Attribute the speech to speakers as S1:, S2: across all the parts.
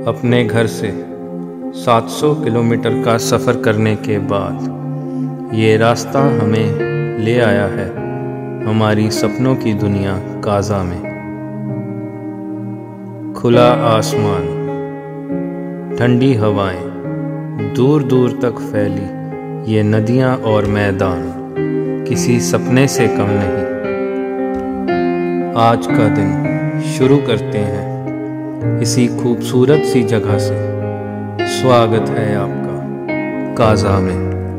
S1: अपने घर से 700 किलोमीटर का सफ़र करने के बाद ये रास्ता हमें ले आया है हमारी सपनों की दुनिया काज़ा में। खुला आसमान, ठंडी हवाएं, दूर दूर तक फैली ये नदियां और मैदान किसी सपने से कम नहीं। आज का दिन शुरू करते हैं इसी खूबसूरत सी जगह से। स्वागत है आपका काज़ा में।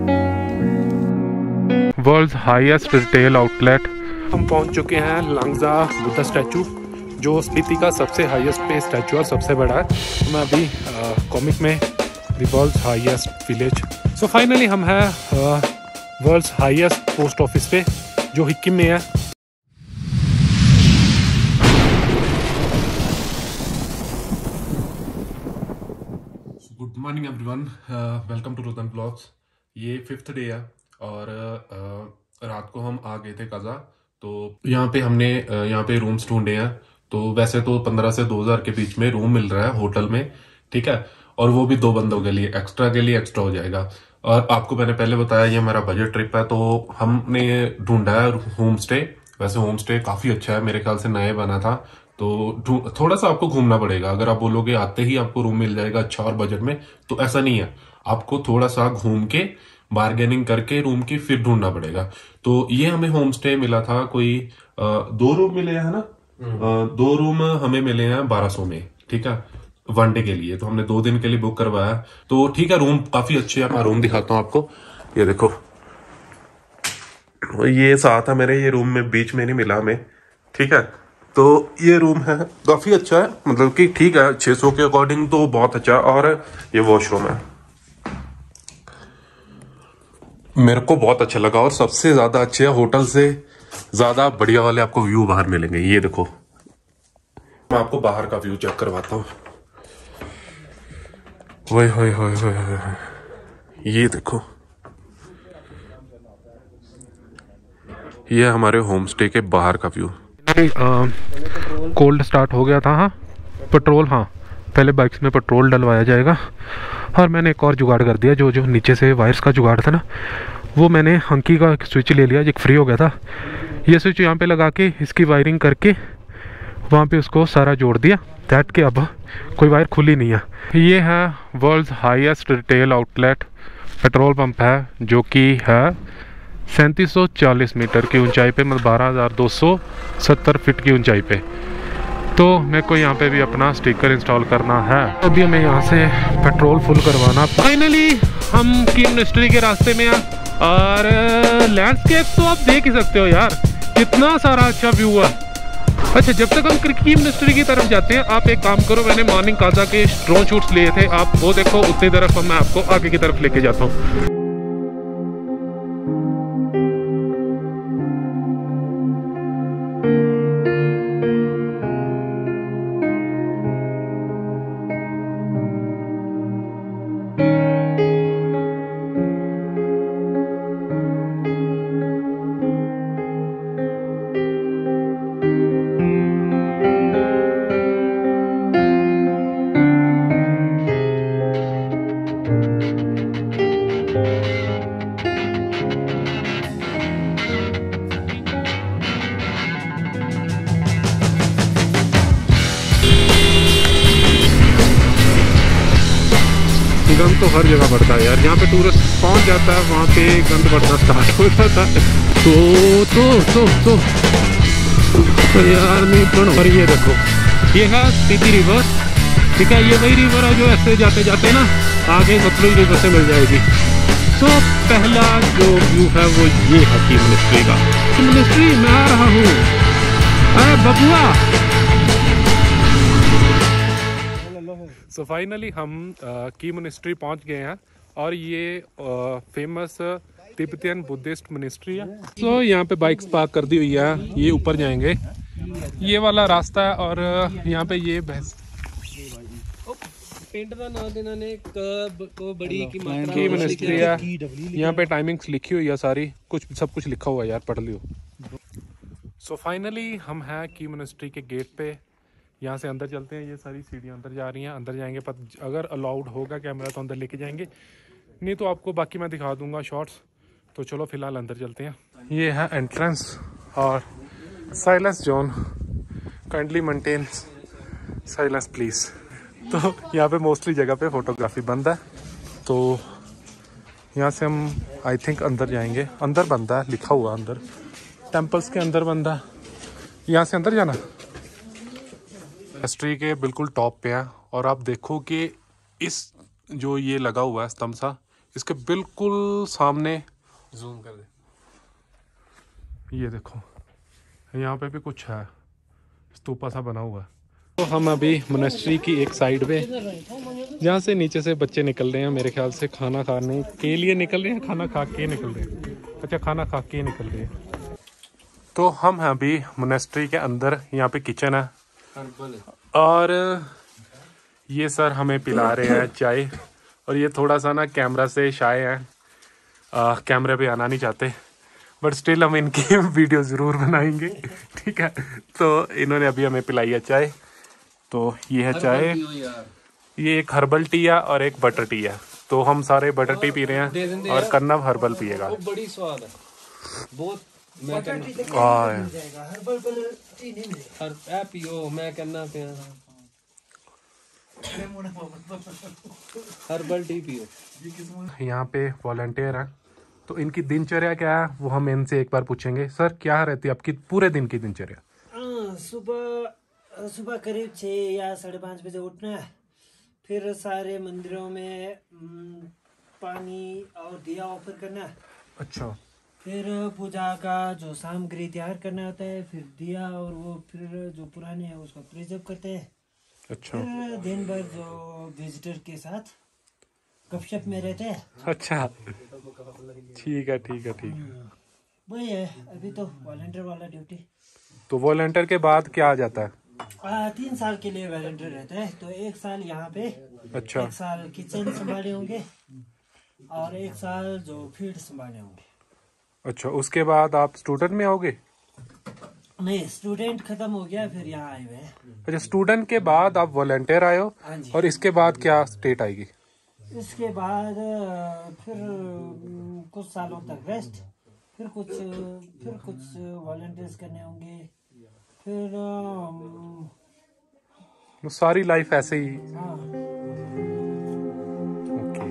S2: World's highest retail outlet. हम पहुंच चुके हैं लांगजा बुद्धा स्टैचू, जो स्पीति का सबसे हाईएस्ट पे स्टैचू और सबसे बड़ा है। मैं अभी कॉमिक में the world's highest village. So finally हम हैं वर्ल्ड्स हाईएस्ट पोस्ट ऑफिस पे, जो सिक्किम में है। Good morning everyone, welcome to Rudan blogs. ये 5th डे है और रात को हम आ गए थे काज़ा। तो यहाँ पे हमने यहाँ पे रूम्स ढूंढे हैं। तो वैसे तो 15 से 2000 के बीच में रूम मिल रहा है होटल में, ठीक है, और वो भी 2 बंदों के लिए एक्स्ट्रा हो जाएगा। और आपको मैंने पहले बताया ये हमारा बजट ट्रिप है, तो हमने ढूंढा है होम स्टे। वैसे होम स्टे काफी अच्छा है, मेरे ख्याल से नए बना था, तो थोड़ा सा आपको घूमना पड़ेगा। अगर आप बोलोगे आते ही आपको रूम मिल जाएगा अच्छा और बजट में, तो ऐसा नहीं है। आपको थोड़ा सा घूम के बार्गेनिंग करके रूम की फिर ढूंढना पड़ेगा। तो ये हमें होम स्टे मिला था, कोई 2 रूम मिले हैं ना। 2 रूम हमें मिले हैं 1200 में, ठीक है, 1 डे के लिए। तो हमने 2 दिन के लिए बुक करवाया। तो ठीक है, रूम काफी अच्छे है। मैं रूम दिखाता हूँ आपको। ये देखो, ये साथ है मेरे। ये रूम में बीच में नहीं मिला हमें, ठीक है। तो ये रूम है, काफी अच्छा है, मतलब कि ठीक है, 600 के अकॉर्डिंग तो बहुत अच्छा है। और ये वॉशरूम है, मेरे को बहुत अच्छा लगा। और सबसे ज्यादा अच्छे होटल से ज्यादा बढ़िया वाले आपको व्यू बाहर मिलेंगे। ये देखो, मैं आपको बाहर का व्यू चेक करवाता हूँ। ओए होए होए होए होए, ये देखो, ये हमारे होम स्टे के बाहर का व्यू। कोल्ड स्टार्ट हो गया था। हाँ, पेट्रोल, हाँ, पहले बाइक्स में पेट्रोल डलवाया जाएगा। और मैंने एक और जुगाड़ कर दिया, जो नीचे से वायर्स का जुगाड़ था ना, वो मैंने हंकी का स्विच ले लिया, एक फ्री हो गया था। ये स्विच यहाँ पे लगा के इसकी वायरिंग करके वहाँ पे उसको सारा जोड़ दिया, दैट के अब कोई वायर खुली नहीं है। ये है world's highest retail outlet petrol pump है, जो कि है 3740 मीटर की ऊंचाई पे, मतलब 12270 फीट की ऊंचाई पे। तो मेरे को यहाँ पे भी अपना स्टिकर इंस्टॉल करना है। अभी हमें यहाँ से पेट्रोल फुल करवाना। फाइनली हम की मिनिस्ट्री के रास्ते में हैं। और लैंडस्केप तो आप देख ही सकते हो यार, कितना सारा अच्छा व्यू है। अच्छा, जब तक हम क्रिकी मिनिस्ट्री की तरफ जाते हैं, आप एक काम करो, मैंने मॉर्निंग काज़ा के ड्रोन शूट्स लिए थे, आप वो देखो। उतनी तरफ मैं आपको आगे की तरफ लेके जाता हूँ। गंद तो हर जगह बढ़ता है यार। जहाँ पे टूरिस्ट पहुँच जाता है वहाँ पे गंद बढ़ना स्टार्ट हो जाता है। तो यार नहीं पढ़ो। और ये देखो, ये है स्पीति रिवर, ठीक है। ये वही रिवर है जो ऐसे जाते जाते ना आगे सतलुज रिवर से मिल जाएगी। तो पहला जो व्यू है वो ये है की मिनिस्ट्री का। मिनिस्ट्री मैं आ रहा हूँ, अरे बबुआ। सो फाइनली हम की मिनिस्ट्री पहुंच गए हैं। और ये फेमस तिब्बतियन बुद्धिस्ट मिनिस्ट्री है। तो यहाँ पे बाइक्स पार्क कर दी हुई है। ये ऊपर जाएंगे, ये वाला रास्ता है। और यहाँ पे ये भैंस
S3: पिंड का नाम देना ने को बड़ी की मात्रा
S2: की मिनिस्ट्री है। यहाँ पे टाइमिंग्स लिखी हुई है सारी, सब कुछ लिखा हुआ है यार, पढ़ लियो। सो फाइनली हम हैं की मिनिस्ट्री के गेट पे। यहाँ से अंदर चलते हैं। ये सारी सीढ़ियाँ अंदर जा रही हैं, अंदर जाएंगे। पर अगर अलाउड होगा कैमरा तो अंदर लेके जाएंगे, नहीं तो आपको बाकी मैं दिखा दूंगा शॉर्ट्स। तो चलो फिलहाल अंदर चलते हैं। ये है एंट्रेंस और silence zone, kindly maintain silence please. तो यहाँ पे मोस्टली जगह पे फोटोग्राफी बंद है, तो यहाँ से हम आई थिंक अंदर जाएंगे। अंदर बंद है, लिखा हुआ अंदर, टेम्पल्स के अंदर बंद है। यहाँ से अंदर जाना। हिस्ट्री के बिल्कुल टॉप पे है और आप देखो कि इस जो ये लगा हुआ है स्तंभ सा, इसके बिल्कुल सामने जूम कर दे, ये देखो यहाँ पे भी कुछ है, स्तूपा सा बना हुआ है। तो हम अभी मोनेस्ट्री की एक साइड पे, जहाँ से नीचे से बच्चे निकल रहे हैं, मेरे ख्याल से खाना खाने के लिए निकल रहे हैं, खाना खा के निकल रहे हैं। अच्छा, खाना खा के निकल रहे हैं। तो हम हैं अभी मोनेस्ट्री के अंदर, यहाँ पे किचन है और ये सर हमें पिला रहे हैं चाय। और ये थोड़ा सा ना कैमरा से शाय है, कैमरे पे आना नहीं चाहते, बट स्टिल हम इनकी वीडियो ज़रूर बनाएंगे, ठीक है। तो इन्होंने अभी हमें पिलाई है चाय। तो ये है चाय, ये एक हर्बल टी है और एक बटर टी है। तो हम सारे बटर टी पी रहे हैं और कन्नव हर्बल पिएगा।
S3: बड़ी स्वाद है बहुत। पियो मैं कहना पे हर्बल टी पियो।
S2: यहाँ पे वॉलंटियर है, तो इनकी दिनचर्या क्या है वो हम इनसे एक बार पूछेंगे। सर, क्या रहती है आपकी पूरे दिन की दिनचर्या?
S4: सुबह करीब 6 या 5:30 बजे उठना है, फिर सारे मंदिरों में पानी और दिया ऑफर करना है।
S2: अच्छा।
S4: फिर पूजा का जो सामग्री तैयार करना होता है, फिर दिया और वो फिर जो पुराने हैं उसको प्रिजर्व करते हैं।
S2: अच्छा।
S4: फिर दिन भर जो विजिटर के साथ गपशप में रहते हैं।
S2: अच्छा, ठीक है ठीक है ठीक है।
S4: वही है अभी तो वॉलंटियर वाला ड्यूटी।
S2: तो वॉलंटियर के बाद क्या आ जाता है?
S4: 3 साल के लिए वॉलंटियर रहता है, तो 1 साल यहाँ पे,
S2: अच्छा।
S4: 1 साल किचन संभाले होंगे और 1 साल जो फील्ड संभाले होंगे।
S2: अच्छा, उसके बाद आप स्टूडेंट में आओगे?
S4: नहीं, स्टूडेंट खत्म हो गया, फिर यहाँ आए हुए हैं।
S2: अच्छा, स्टूडेंट के बाद आप वॉलंटियर आए हो, और इसके बाद क्या स्टेट आएगी?
S4: इसके बाद फिर कुछ सालों तक रेस्ट, फिर कुछ वॉलंटियर्स करने होंगे, फिर
S2: सारी लाइफ ऐसे ही।
S4: हाँ।
S2: ओके।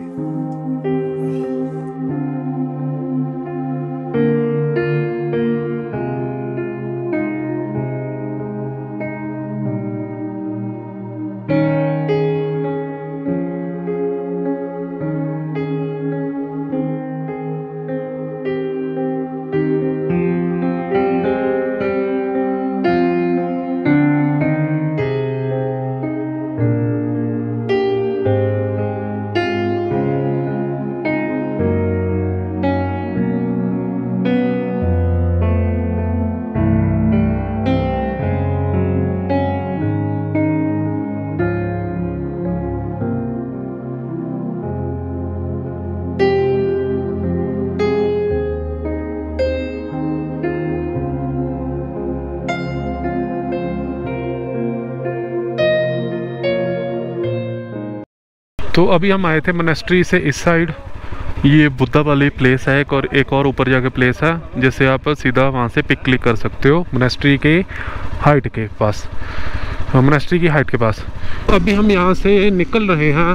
S2: तो अभी हम आए थे मोनेस्ट्री से इस साइड, ये बुद्धा वाली प्लेस है और एक और ऊपर जाके प्लेस है, जैसे आप सीधा वहाँ से पिक क्लिक कर सकते हो मोनेस्ट्री के हाइट के पास, मोनेस्ट्री की हाइट के पास। तो अभी हम यहाँ से निकल रहे हैं।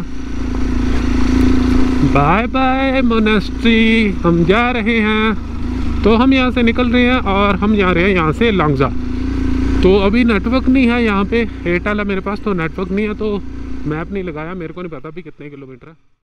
S2: बाय बाय मोनेस्ट्री, हम जा रहे हैं। तो हम यहाँ से निकल रहे हैं और हम जा रहे हैं यहाँ से लांगजा। तो अभी नेटवर्क नहीं है यहाँ पे, एयरटेल है मेरे पास, तो नेटवर्क नहीं है, तो मैप नहीं लगाया, मेरे को नहीं पता अभी कितने किलोमीटर है।